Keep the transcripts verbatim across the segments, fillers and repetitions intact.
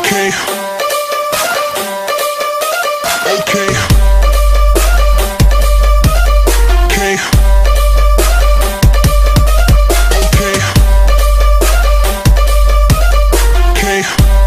Okay. Okay. Okay. Okay. Okay.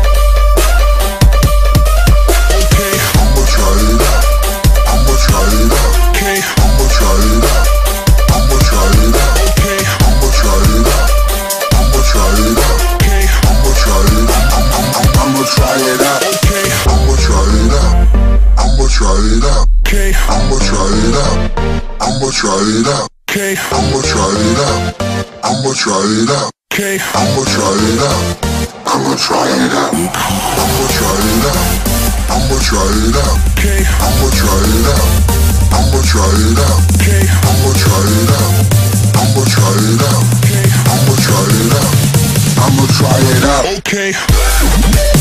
Okay. I'ma try it out. I'ma try it out. Okay. I'ma try it out. I'ma try it out. Okay. I'ma try it out. I'ma try it out. Okay. I'ma try it out. I'ma try it out. Okay. I'ma try it out. I'ma try it out. Okay. I'ma try it out. I'ma try it out. Okay. I'ma try it out. I'ma try it out. Okay. I'ma try it out. I'ma try it out. I'ma try it out. I'ma try it out. Okay. I'ma try it out. I'ma try it out. Okay. I'ma try it out. I'ma try it out. Okay. I'ma try it out. I'ma try it out. Okay.